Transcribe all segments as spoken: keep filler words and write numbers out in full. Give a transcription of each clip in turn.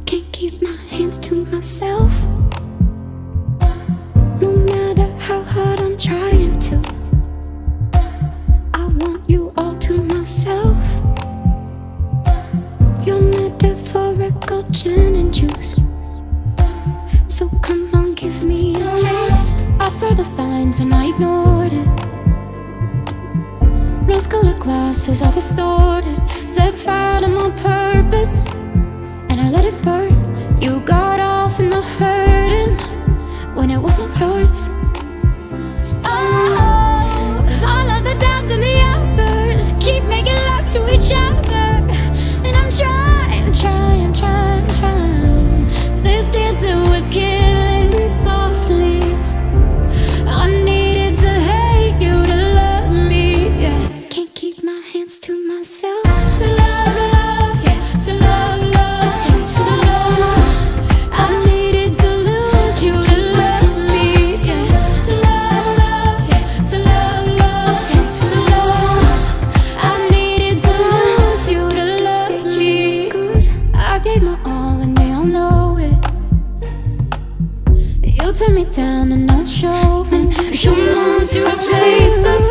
Can't keep my hands to myself. No matter how hard I'm trying to, I want you all to myself. Your metaphorical gin and juice, so come on, give me a taste. I saw the signs and I ignored it. Rose-colored glasses are distorted. Set fire to my purpose and I let it burn. You got off in the hurting when it wasn't yours. Oh, 'cause all of the downs and the uppers keep making love to each other. And I'm trying, trying, trying, trying. This dancing was killing me softly. I needed to hate you to love me, yeah. Can't keep my hands to myself. To love, love, yeah. To love, love, yeah. To love. I needed to lose you to love me, yeah. To love, love, yeah. To love, love, yeah. To love. I needed to lose you to love me. I gave my all and they all know it. You turned me down and now it's showing. Your mom to replace us.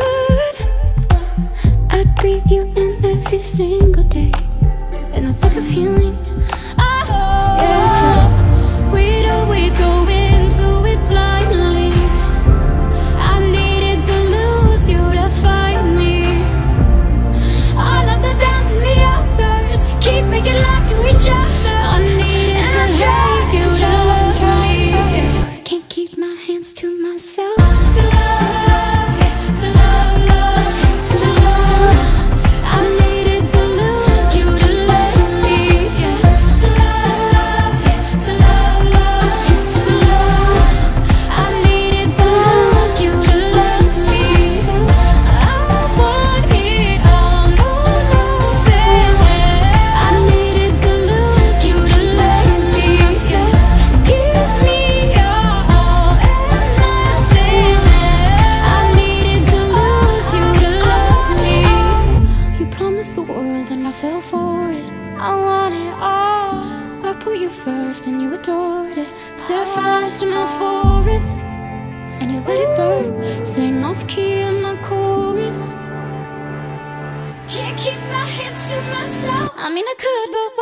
I'd breathe you in every single day, in the thick of healing. Oh, yeah. We'd always go into it blindly. I needed to lose you to find me. All of the downs and the uppers keep making love to each other. I needed to hate you to love me. Can't keep my hands to myself. To love, love, yeah. To love, love, yeah. To love. I needed to lose you to love me, yeah. To love, love, yeah. To love, love, yeah. To love. I needed to lose you to love me. I want it all, no, nothing. I needed to lose you to love me, yeah. Give me your all and nothing. I needed to lose you to love me. You promised the world and I fell for it. I want it all. I put you first and you adored it. Set fires to my forest and you let it burn. Sing off key in my chorus. Can't keep my hands to myself. I mean I could, but